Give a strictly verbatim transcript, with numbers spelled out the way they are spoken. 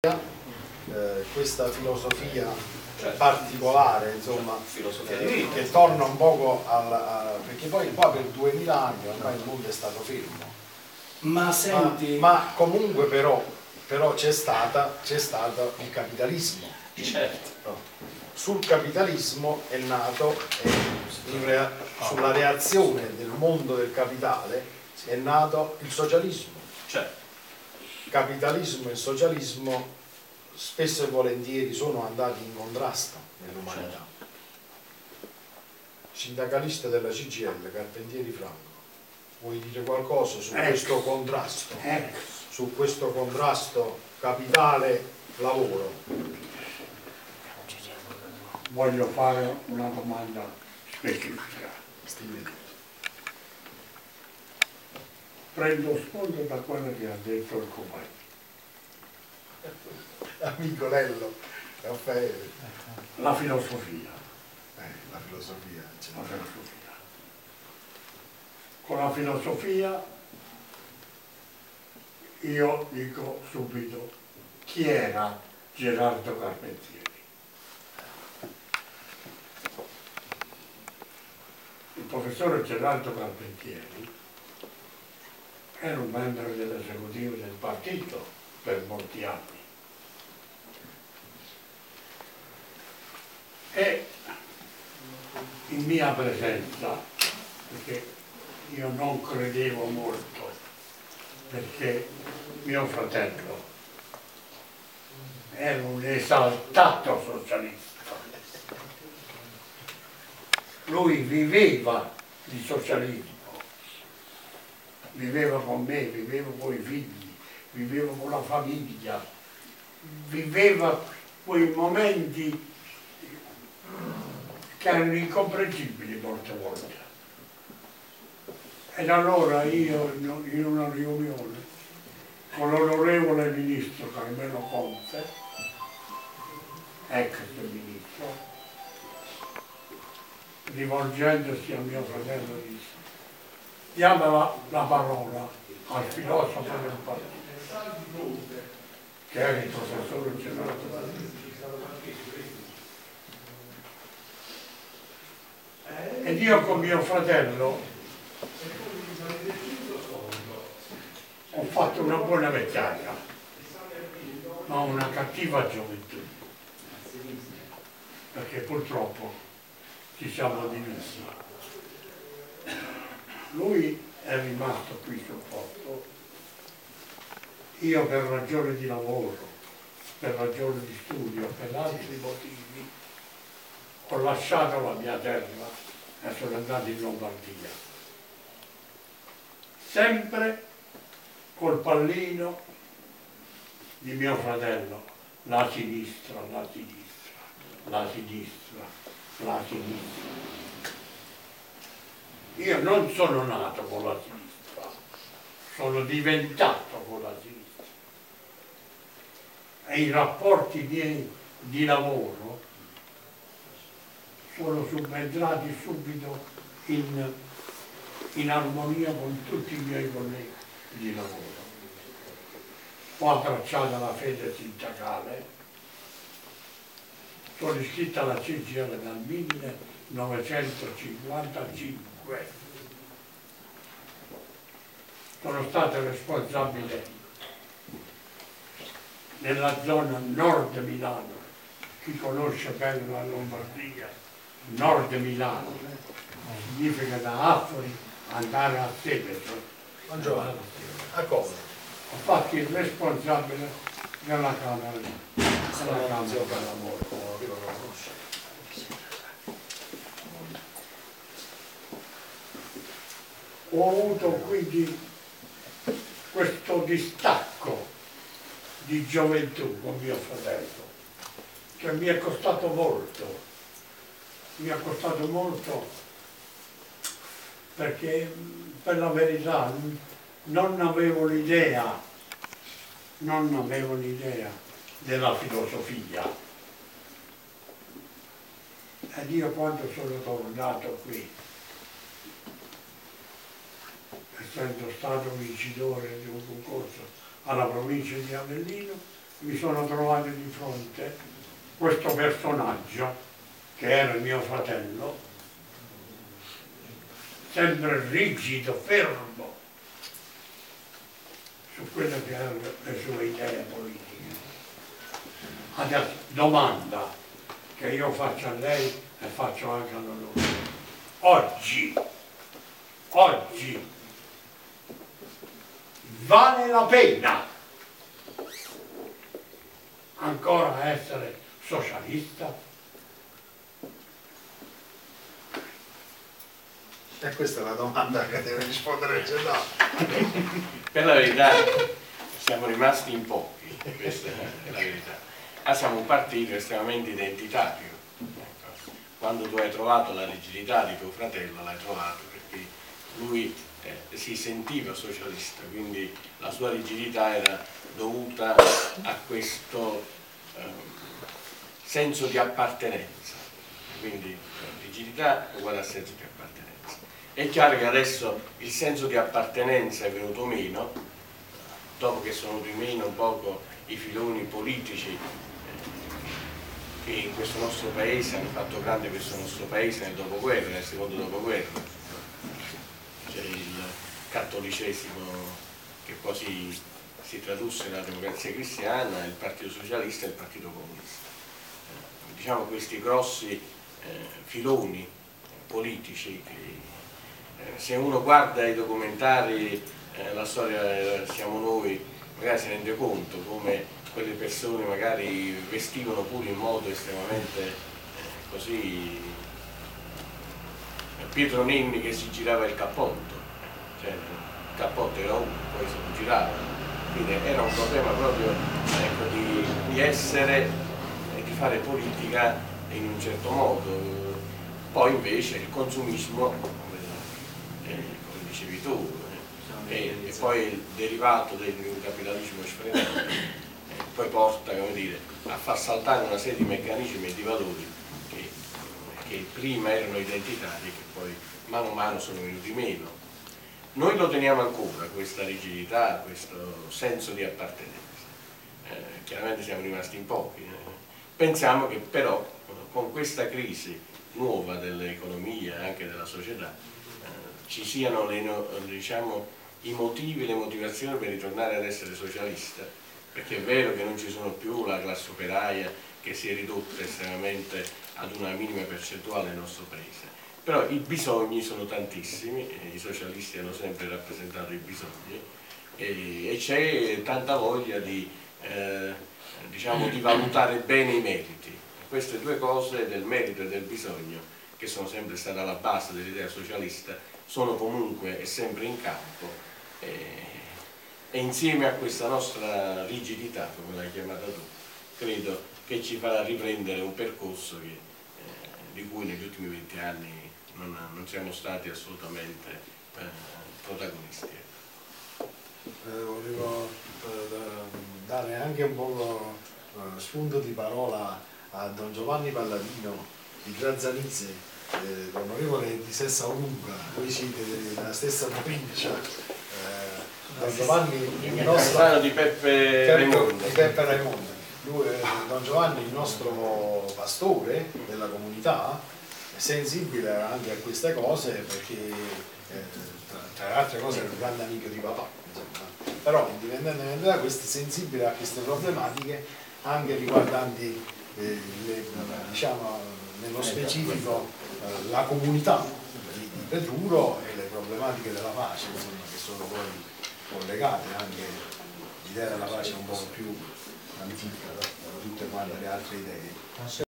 Eh, questa filosofia cioè, particolare, insomma, filosofia eh, di che torna un poco al, a, perché poi qua per duemila anni ormai il mondo è stato fermo. Ma senti, ma, ma comunque però, però c'è stata c'è stato il capitalismo. Certo. No. Sul capitalismo è nato eh, in rea, sulla reazione del mondo del capitale è nato il socialismo. Certo. Capitalismo e socialismo spesso e volentieri sono andati in contrasto nell'umanità. Certo. Sindacalista della C G I L, Carpentieri Franco, vuoi dire qualcosa su Ex. questo contrasto? Ex. Su questo contrasto capitale-lavoro? Voglio fare una domanda specifica. Prendo spunto da quello che ha detto il compagno. Amico Lello, Raffaele. La filosofia. Eh, la filosofia, cioè. La filosofia. Con la filosofia io dico subito chi era Gerardo Carpentieri. Il professore Gerardo Carpentieri era un membro dell'esecutivo del partito per molti anni e in mia presenza, perché io non credevo molto, perché mio fratello era un esaltato socialista, lui viveva di socialismo, viveva con me, viveva con i figli, viveva con la famiglia, viveva quei momenti che erano incomprensibili molte volte. Ed allora io in una riunione con l'onorevole ministro Carmelo Conte, ex ministro, rivolgendosi a mio fratello disse: diamo la, la parola al filosofo del partito, che era il professore Gerardo Carpentieri. Ed io con mio fratello ho fatto una buona vecchiaia, ma una cattiva gioventù, perché purtroppo ci siamo divisi. Lui è rimasto qui sul posto, io per ragioni di lavoro, per ragioni di studio, per altri motivi, ho lasciato la mia terra e sono andato in Lombardia, sempre col pallino di mio fratello, la sinistra, la sinistra, la sinistra, la sinistra. Io non sono nato con la sinistra, sono diventato con la sinistra. E i rapporti miei di lavoro sono subentrati subito in, in armonia con tutti i miei colleghi di lavoro. Ho abbracciato la fede sindacale, sono iscritto alla C G I L dal millenovecentocinquantacinque. Sono stato responsabile nella zona nord Milano, chi conosce bene la Lombardia, nord Milano, significa da Affori andare a Seveso. Buongiorno, a cosa? Ho fatto il responsabile della Camera, della Camera del Lavoro. Ho avuto quindi questo distacco di gioventù con mio fratello, che mi è costato molto, mi è costato molto perché per la verità non avevo l'idea, non avevo l'idea della filosofia. Ed io quando sono tornato qui, essendo stato vincitore di un concorso alla provincia di Avellino, mi sono trovato di fronte questo personaggio che era il mio fratello, sempre rigido, fermo su quelle che erano le sue idee politiche. Adesso domanda che io faccio a lei e faccio anche a loro. Oggi, oggi vale la pena ancora essere socialista? E questa è la domanda che deve rispondere Gennaro. Per la verità siamo rimasti in pochi, questa è la verità. Ma siamo un partito estremamente identitario. Quando tu hai trovato la rigidità di tuo fratello, l'hai trovato perché lui eh, si sentiva socialista, quindi la sua rigidità era dovuta a questo eh, senso di appartenenza. Quindi eh, rigidità uguale a senso di appartenenza. È chiaro che adesso il senso di appartenenza è venuto meno, dopo che sono venuti meno un poco i filoni politici che in questo nostro paese hanno fatto grande questo nostro paese nel dopoguerra, nel secondo dopoguerra. C'è il cattolicesimo che poi si, si tradusse nella democrazia cristiana, il Partito Socialista e il Partito Comunista. Eh, diciamo questi grossi eh, filoni politici che eh, se uno guarda i documentari, eh, la storia Siamo Noi, magari si rende conto come quelle persone magari vestivano pure in modo estremamente eh, così. Pietro Nenni che si girava il cappotto, cioè il cappotto era uno, poi si girava, quindi era un problema proprio ecco, di, di essere e di fare politica in un certo modo. Poi invece il consumismo, come, eh, come dicevi tu, eh, e, e poi il derivato del capitalismo sfrenato poi porta, come dire, a far saltare una serie di meccanismi e di valori che, che prima erano identitari e che poi mano a mano sono venuti meno. Noi lo teniamo ancora, questa rigidità, questo senso di appartenenza. Eh, chiaramente siamo rimasti in pochi. Eh. Pensiamo che però con questa crisi nuova dell'economia e anche della società eh, ci siano le, diciamo, i motivi, le motivazioni per ritornare ad essere socialista. Perché è vero che non ci sono più la classe operaia che si è ridotta estremamente ad una minima percentuale nel nostro paese, però i bisogni sono tantissimi, e i socialisti hanno sempre rappresentato i bisogni e, e c'è tanta voglia di, eh, diciamo, di valutare bene i meriti. Queste due cose del merito e del bisogno, che sono sempre state alla base dell'idea socialista, sono comunque e sempre in campo. Eh, E insieme a questa nostra rigidità, come l'hai chiamata tu, credo che ci farà riprendere un percorso che, eh, di cui negli ultimi venti anni non, non siamo stati assolutamente eh, protagonisti. Eh, volevo eh, dare anche un po' eh, spunto di parola a Don Giovanni Palladino di Grazzanizze, eh, l'onorevole di Sessaluga, voi siete della stessa provincia. Eh, Don Giovanni, il nostro di Peppe Raimondo. Di Peppe Raimondo. Lui, Don Giovanni, il nostro pastore della comunità, è sensibile anche a queste cose perché, eh, tra, tra le altre cose, è un grande amico di papà. Insomma. Però, indipendentemente da questo, è sensibile a queste problematiche anche riguardanti, eh, le, diciamo, nello specifico, eh, la comunità di, di Petruro e le problematiche della pace, insomma, che sono poi collegate anche l'idea della pace un po' più antica da tutte quante le altre idee.